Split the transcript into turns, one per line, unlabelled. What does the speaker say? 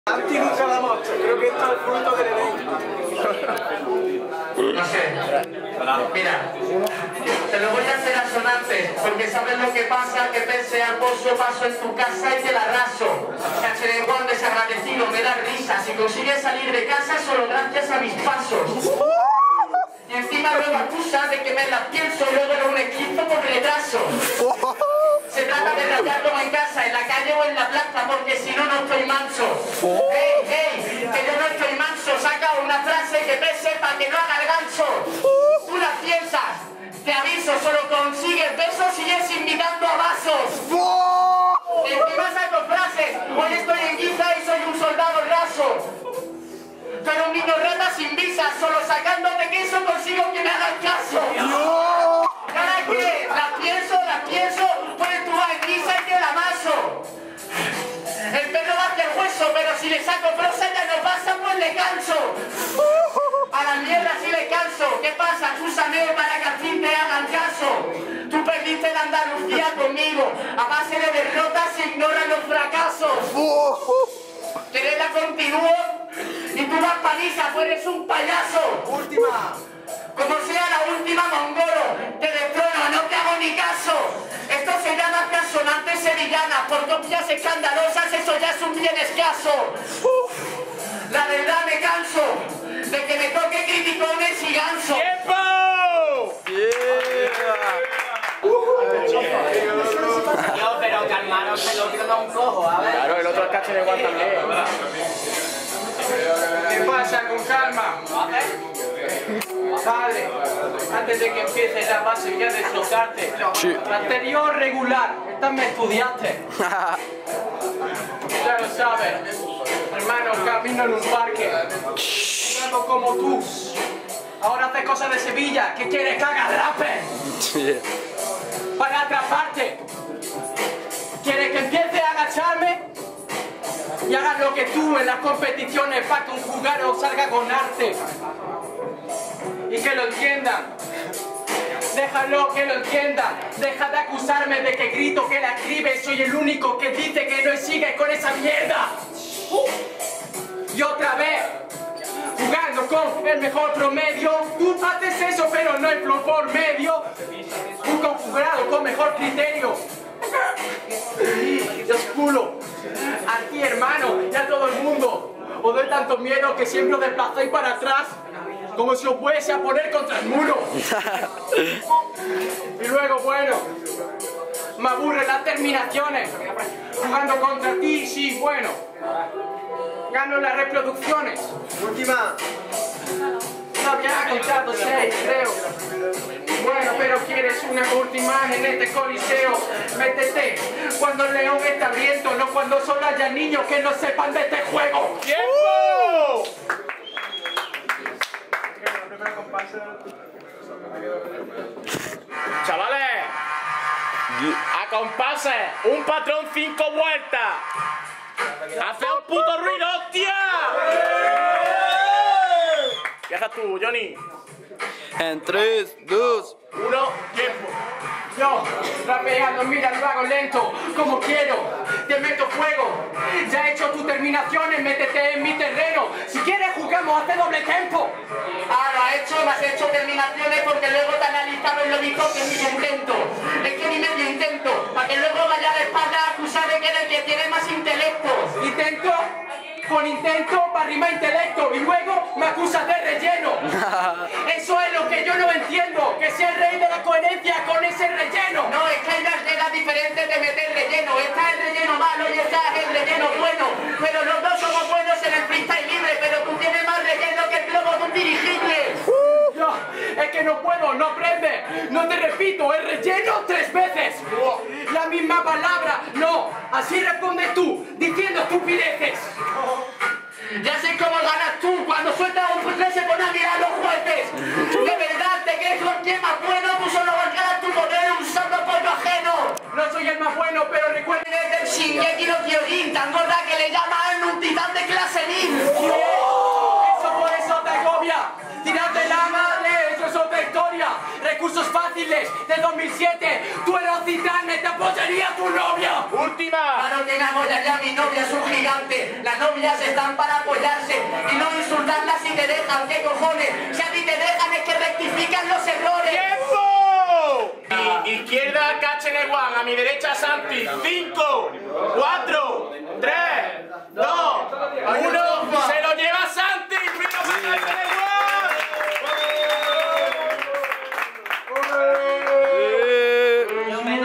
Anti nunca la mocha, creo que esto es fruto del Edén.
No sé. Mira, te lo voy a hacer asonante, porque sabes lo que pasa, que pese al pozo paso en tu casa y te la raso. Cachereguán desagradecido, me da risa. Si consigues salir de casa solo gracias a mis pasos. Y encima luego acusa de que me la pienso, luego era un equipo con retraso. Se trata de rayar como en casa, en la calle o en la plaza, porque si no, no estoy manso. ¡Ey, ey! Que yo no estoy manso, saca una frase que pese para que no haga el gancho. Tú la piensas, te aviso, solo consigues besos y es invitando a vasos. Encima saco frases, hoy estoy en Guiza y soy un soldado raso. Pero un niño rata sin visa, solo sacándote queso consigo que me hagas caso. ¿Para qué? La pienso, pues tú vas en guisa y te la amaso. El perro va hacia el hueso, pero si le saco prosa ya no pasa, pues le canso. A la mierda si le canso. ¿Qué pasa? Acúsame para que al fin te hagan caso. Tú perdiste la Andalucía conmigo. A base de derrotas se ignoran los fracasos. ¿Querés la continúo? Y tú vas paliza, pues eres un payaso.
Última.
Como sea la última, mongolo, te destrono, no te hago ni caso. Esto se llama consonantes sevillanas, por copias escandalosas, eso ya es un bien escaso. La verdad me canso de que me toque criticones y ganso.
¡Tiempo!
Yo, pero calmaros, el otro no un cojo, a ver.
Claro, el otro es Cachereguán también.
¿Qué pasa? Con calma. Dale, antes de que empieces la base ya deslocarte.
Sí.
La anterior regular, esta me estudiaste. Ya lo sabes, hermano, camino en un parque. Jugando como tú. Ahora haces cosas de Sevilla, ¿qué quieres que haga rape? Para atraparte. ¿Quieres que empiece a agacharme? Y hagas lo que tú en las competiciones para conjugar o salga con arte. Y que lo entiendan. Déjalo que lo entiendan. Deja de acusarme de que grito que la escribe. Soy el único que dice que no sigues con esa mierda. Y otra vez, jugando con el mejor promedio. Tú haces eso pero no hay flor por medio. Un conjugado con mejor criterio. Yo os culo a ti, hermano, y a todo el mundo. Os doy tanto miedo que siempre os desplazáis para atrás, como si os fuese a poner contra el muro. Y luego, bueno, me aburren las terminaciones. Jugando contra ti, sí, bueno, gano las reproducciones. Última. No había contado 6, creo. Bueno, pero quieres una última en este coliseo. Métete cuando el león está hambriento, no cuando solo haya niños que no sepan de este juego.
¡Tiempo! Chavales, a compases, un patrón 5 vueltas. Hace un puto ruido, hostia. ¿Qué haces tú, Johnny?
En 3, 2,
1, tiempo.
Yo, rapeando, mira, lo hago lento, como quiero, te meto fuego. Ya he hecho tus terminaciones, métete en mi terreno. Si quieres jugamos, hace doble tempo. Ah, lo has hecho, me has hecho terminaciones porque luego te analizaron lo mismo que mi intento. Es que ni medio intento, para que luego vaya a la espalda a acusar de que eres el que tiene más intelecto. ¿Intento? Con intento para rimar intelecto y luego me acusas de relleno. Eso es lo que yo no entiendo, que sea el rey de la coherencia con ese relleno. No, es que hay unas reglas diferentes de meter relleno. Está el relleno malo y está el relleno bueno. Pero los dos somos buenos en el freestyle libre, pero tú tienes más relleno que el globo de un dirigible. No, es que no puedo, no aprende. No te repito, el relleno 3 veces. La misma palabra, no. Así respondes tú, diciendo estupideces. Ya sé cómo ganas tú cuando sueltas un puzzle se pone a mirar a los jueces. De verdad, ¿te crees con quién más bueno? Tú solo vas a ganar tu poder usando apoyo ajeno. No soy el más bueno, pero recuerden del Shingeki no Kyojin, tan gorda que le llaman un titán de clase Nin. Eso por eso te agobia. Tirarte la madre, eso es otra historia. Recursos fáciles. fáciles de 2007. Tú eres Citane, te apoyaría tu novia.
Última.
Claro que me apoyaría a mi novia, es un gigante. Las novias están para apoyarse y no insultarlas si te dejan. ¿Qué cojones? Si a ti te dejan es que rectifican los errores.
¡Tiempo! Izquierda, Cacheneguán. A mi derecha, Santi. 5,